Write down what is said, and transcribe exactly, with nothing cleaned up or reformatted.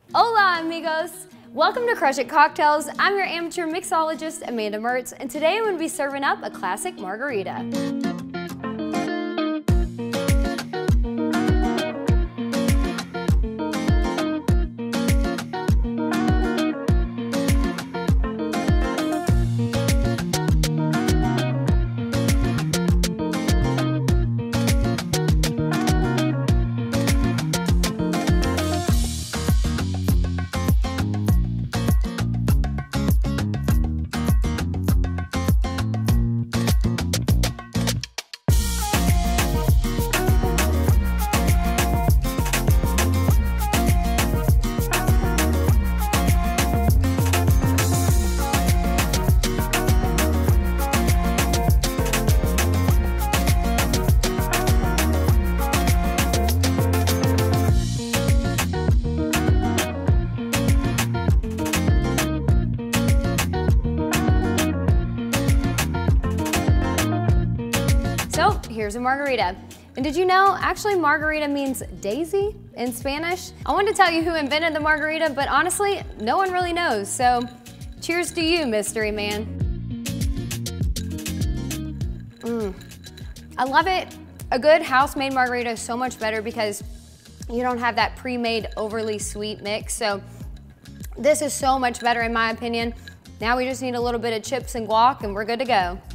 Hola amigos! Welcome to Crush It Cocktails. I'm your amateur mixologist, Amanda Mertz, and today I'm going to be serving up a classic margarita. So here's a margarita. And did you know, actually margarita means daisy in Spanish? I wanted to tell you who invented the margarita, but honestly, no one really knows. So cheers to you, mystery man. Mm. I love it. A good house-made margarita is so much better because you don't have that pre-made overly sweet mix. So this is so much better in my opinion. Now we just need a little bit of chips and guac and we're good to go.